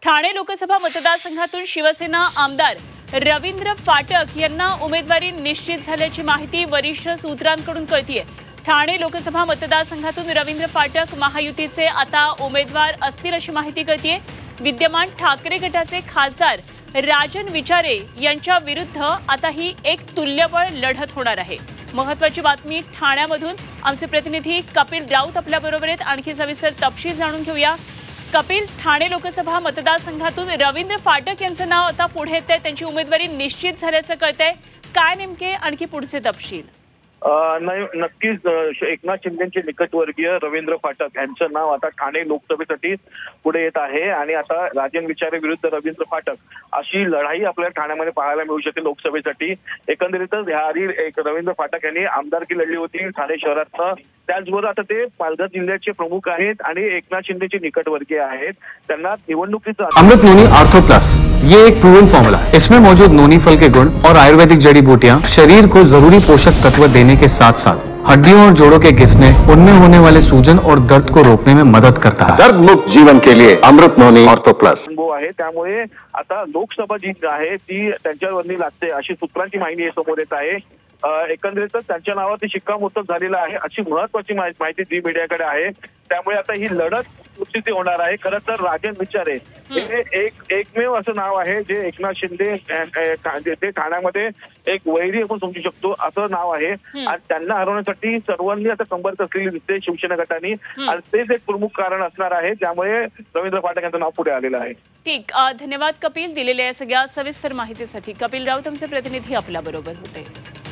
ठाणे लोकसभा मतदारसंघातून शिवसेना आमदार रवींद्र फाटक यांना उमेदवारी निश्चित झाल्याची माहिती वरिष्ठ सूत्रांकडून कळतीये। ठाणे लोकसभा मतदारसंघातून रवींद्र फाटक महायुतीचे आता उमेदवार असतील अशी माहिती कळतीये। विद्यमान ठाकरे गटाचे खासदार राजन विचारे यांच्या विरुद्ध आता ही एक तुल्यबळ लढत होणार आहे। महत्त्वाची बातमी ठाण्यामधून आमचे प्रतिनिधी कपिल राऊत आपल्या बरोबर आहेत। आणखी सविस्तर तपशील जाणून घेऊया। कपिल, ठाणे लोकसभा मतदारसंघातून रवींद्र फाटक यांचं नाव आता पुढे येतंय, त्यांची उमेदवारी निश्चित झाल्याचं कळतंय। काय नेमके आणखी पुढचे तपशील? नक्कीच एकनाथ शिंदेचे निकटवर्गीय रवींद्र फाटक यांचं नाव आता ठाणे लोकसभेसाठी पुढे येत आहे आणि आता राजन विचारे विरुद्ध रवींद्र फाटक अशी लढाई आपल्याला ठाण्यामध्ये पाहायला मिळू शकते लोकसभेसाठी। एकंदरीतच ह्याआधी रवींद्र फाटक यांनी आमदारकी लढली होती ठाणे शहरातनं, त्याचबरोबर आता ते पालघर जिल्ह्याचे प्रमुख आहेत आणि एकनाथ शिंदेचे निकटवर्गीय आहेत। त्यांना निवडणुकीचा अमृत नोनी आर्थो प्लस ये एक प्रूवन फॉर्मूला है। इसमें मौजूद नोनी फल के गुण और आयुर्वेदिक जड़ी बूटियां शरीर को जरूरी पोषक तत्व देने के साथ साथ हड्डियों और जोड़ों के घिसने, उनमें होने वाले सूजन और दर्द को रोकने में मदद करता है। दर्द मुक्त जीवन के लिए अमृत नोनी आर्थो प्लस आहे। त्यामुळे आता लोकसभा जी आहे ती त्यांच्यावरती लागते अशी सूत्रांची माहिती समोर येत आहे। एकंदरीतच त्यांच्या नावावरती शिक्कामोर्तब झालेला आहे अशी महत्वाची माहिती जी मीडियाकडे आहे। त्यामुळे आता ही लढत निश्चित होणार आहे। खरं तर राजन विचारे हे एकमेव असं नाव आहे जे एकनाथ शिंदे ते ठाण्यामध्ये एक वैरी आपण समजू शकतो असं नाव आहे आणि त्यांना हरवण्यासाठी सर्वांनी आता कंबर कसलेली दिसते शिवसेना गटाने आणि तेच एक प्रमुख कारण असणार आहे ज्यामुळे रवींद्र फाटक यांचं नाव पुढे आलेलं आहे। ठीक, धन्यवाद कपिल दिलेल्या सगळ्या सविस्तर माहितीसाठी। कपिल राऊत आमचे प्रतिनिधी आपल्या बरोबर होते।